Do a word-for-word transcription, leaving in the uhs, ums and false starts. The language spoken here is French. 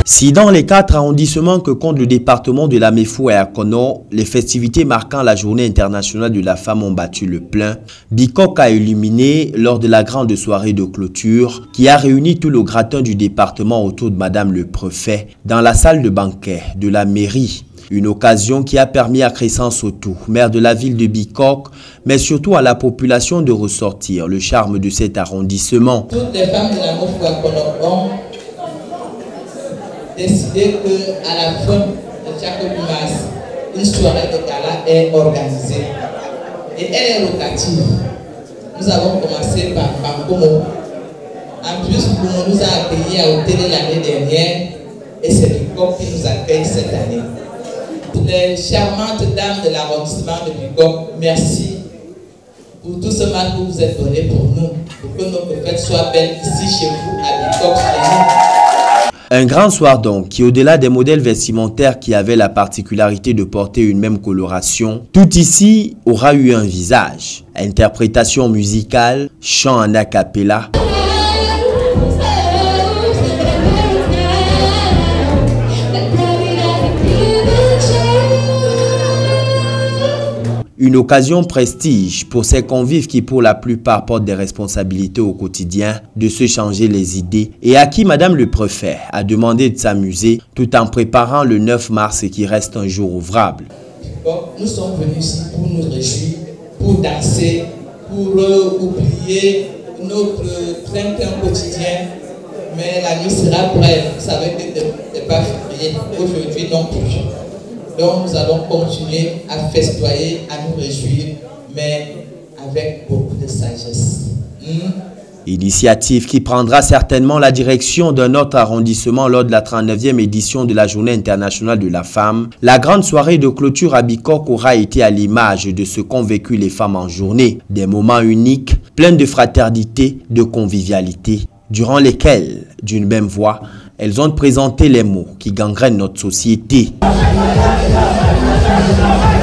Si dans les quatre arrondissements que compte le département de l'Amefou et Akono, les festivités marquant la Journée internationale de la femme ont battu le plein, Bikok a illuminé lors de la grande soirée de clôture qui a réuni tout le gratin du département autour de Madame le Préfet dans la salle de banquet de la mairie. Une occasion qui a permis à Crescent Sotou, maire de la ville de Bikok, mais surtout à la population de ressortir le charme de cet arrondissement. Toutes les femmes de l'Amefou et Akono ont décidé qu'à la fin de chaque mars, une soirée de gala est organisée. Et elle est locative. Nous avons commencé par Bankomo. En plus, Bankomo nous a accueillis à Hôtel l'année dernière et c'est Bikok qui nous accueille cette année. Les charmantes dames de l'arrondissement de Bikok, merci pour tout ce mal que vous avez donné pour nous, pour que notre fête soit belle ici chez vous à Bikok, chez nous. Un grand soir donc qui, au-delà des modèles vestimentaires qui avaient la particularité de porter une même coloration, tout ici aura eu un visage. Interprétation musicale, chant en a cappella. Une occasion prestige pour ces convives qui pour la plupart portent des responsabilités au quotidien, de se changer les idées et à qui Madame le Préfet a demandé de s'amuser tout en préparant le neuf mars qui reste un jour ouvrable. Nous sommes venus ici pour nous réjouir, pour danser, pour euh, oublier notre train-train quotidien, mais la nuit sera brève. Vous savez que n'est pas février, aujourd'hui non plus. Donc nous allons continuer à festoyer, à nous réjouir, mais avec beaucoup de sagesse. Mmh. Initiative qui prendra certainement la direction d'un autre arrondissement lors de la trente-neuvième édition de la Journée internationale de la femme. La grande soirée de clôture à Bikok aura été à l'image de ce qu'ont vécu les femmes en journée. Des moments uniques, pleins de fraternité, de convivialité, durant lesquels, d'une même voix, elles ont présenté les mots qui gangrènent notre société.